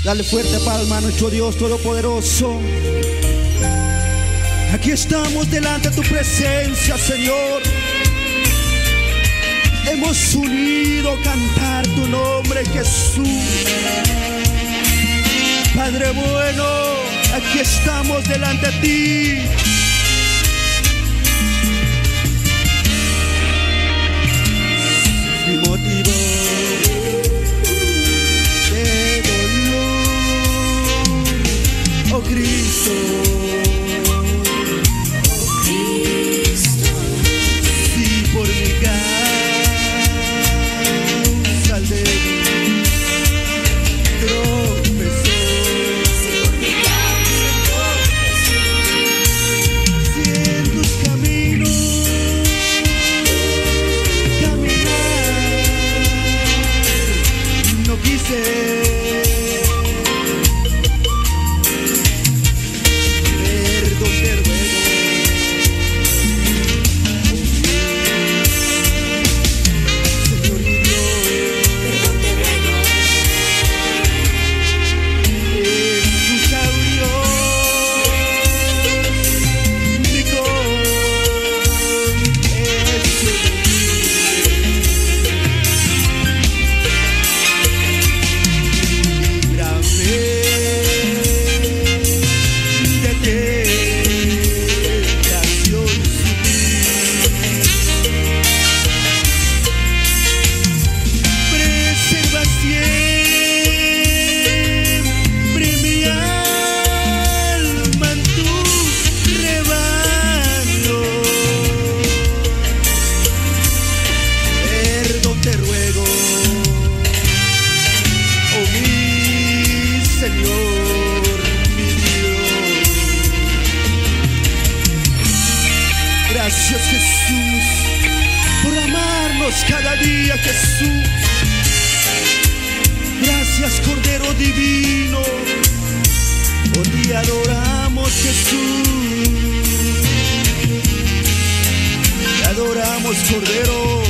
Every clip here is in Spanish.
Dale fuerte palma a nuestro Dios Todopoderoso. Aquí estamos delante de tu presencia, Señor. Hemos unido a cantar tu nombre, Jesús. Padre bueno, aquí estamos delante de ti. Mi motivo de dolor, oh Cristo. Gracias, Jesús, por amarnos cada día, Jesús. Gracias, Cordero Divino. Hoy te adoramos, Jesús. Te adoramos, Cordero.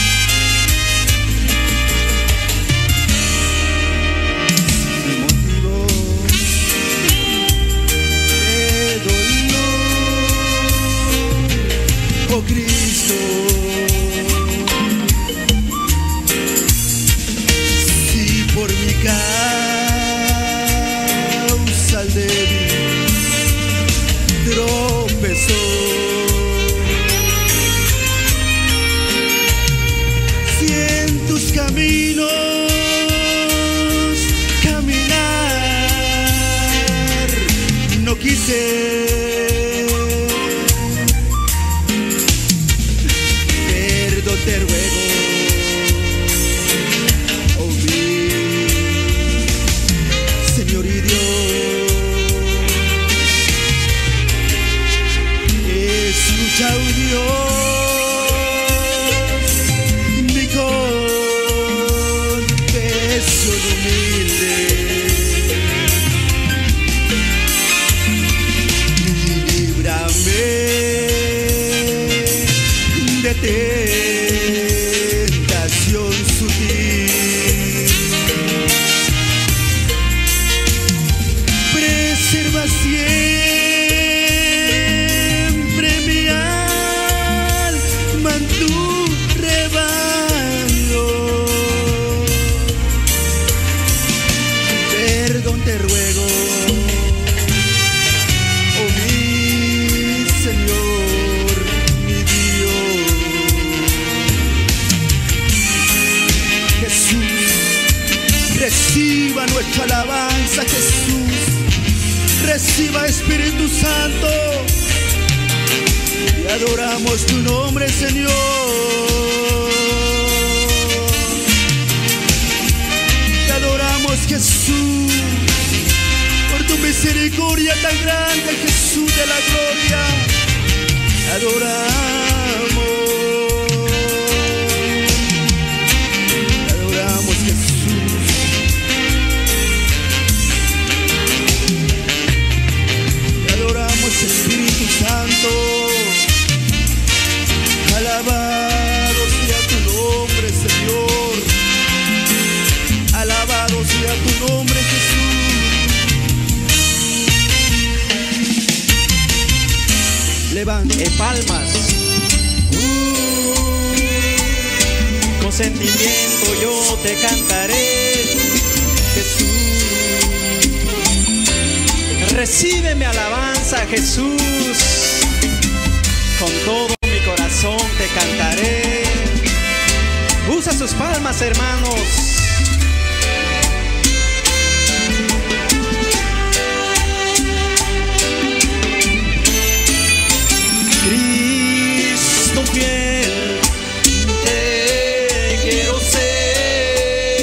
Oh Cristo, si por mi causa el débil tropezó, si en tus caminos caminar no quise, te ruego, oh mi Señor y Dios, escucha, oh Dios, mi confesión humilde, y líbrame de tentación sutil. Preserva siempre mi alma en tu rebaño. Perdón te ruego, oh mi Señor, mi Dios. Jesús, reciba nuestra alabanza, Jesús. Reciba, Espíritu Santo. Y adoramos tu nombre, Señor. Te adoramos, Jesús, por tu misericordia tan grande, Jesús de la gloria. Te adoramos. Espíritu Santo, alabado sea tu nombre, Señor. Alabado sea tu nombre, Jesús. Levanta. Palmas. Con sentimiento yo te cantaré, Jesús. Recibe mi alabanza, Jesús. Con todo mi corazón te cantaré. Usa sus palmas, hermanos. Cristo fiel, te quiero ser.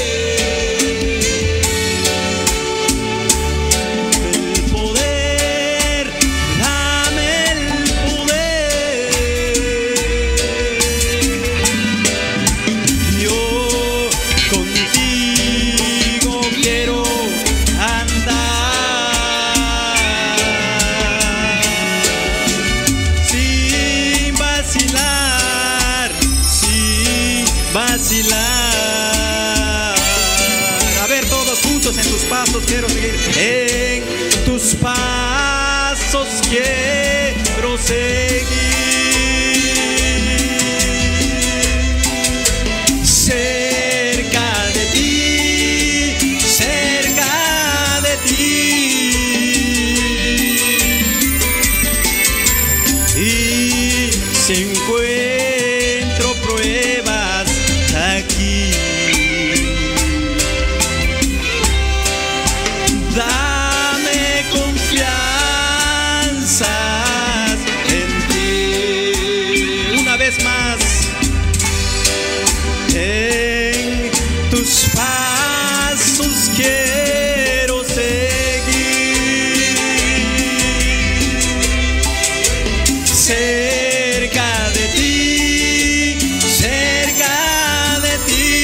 El poder, dame el poder. Yo contigo quiero andar sin vacilar, sin vacilar. A ver, todos juntos en tus pasos quiero seguir. En tus pasos quiero seguir. Cerca de ti, cerca de ti. Y si encuentro pruebas aquí, dame confianzas en ti. Una vez más, en tus pasos quiero seguir. Cerca de ti, cerca de ti.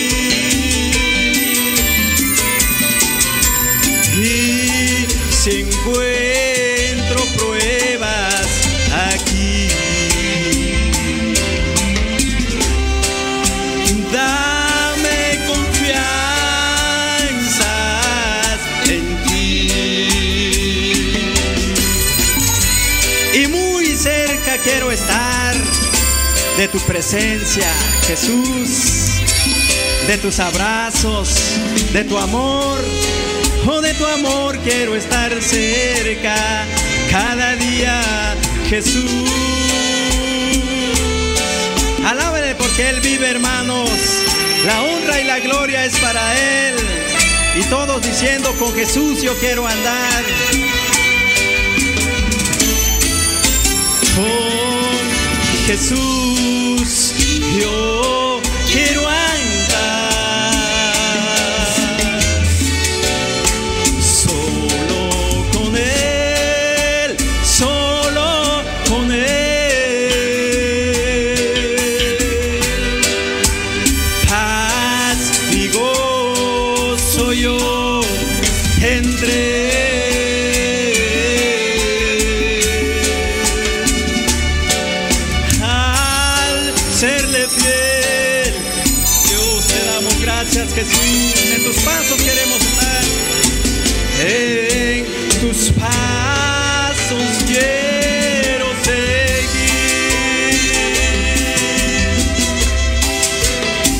Y si encuentro pruebas aquí, dame confianzas en ti. Y muy cerca quiero estar de tu presencia, Jesús, de tus abrazos, de tu amor. Oh, de tu amor quiero estar cerca cada día, Jesús. Alábale porque Él vive, hermanos. La honra y la gloria es para Él. Y todos diciendo: con Jesús yo quiero andar. Con Jesús yo quiero andar. Solo con Él, solo con Él. Paz y gozo yo tendré. Serle fiel, Dios, te damos gracias, Jesús. En tus pasos queremos estar. En tus pasos quiero seguir.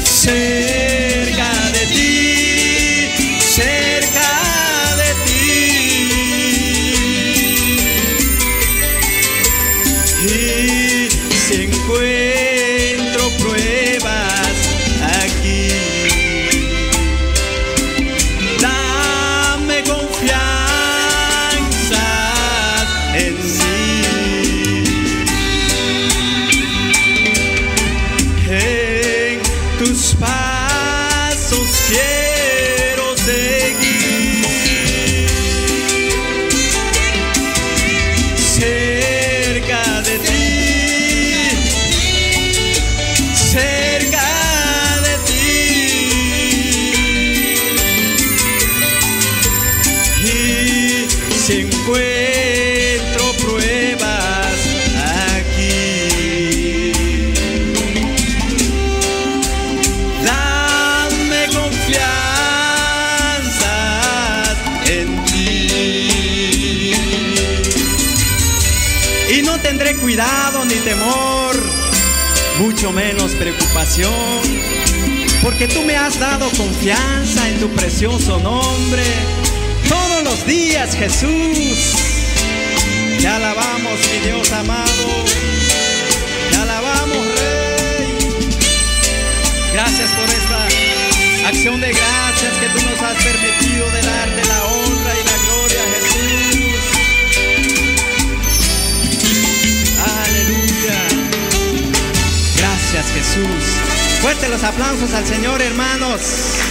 Cerca de ti, cerca de ti. cuidado ni temor, mucho menos preocupación, porque tú me has dado confianza en tu precioso nombre. Todos los días, Jesús, te alabamos, mi Dios amado, te alabamos, Rey. Gracias por esta acción de gracias que tú nos has permitido de darte la honra y la gloria, Jesús. Aleluya. Gracias, Jesús. Fuerte los aplausos al Señor, hermanos.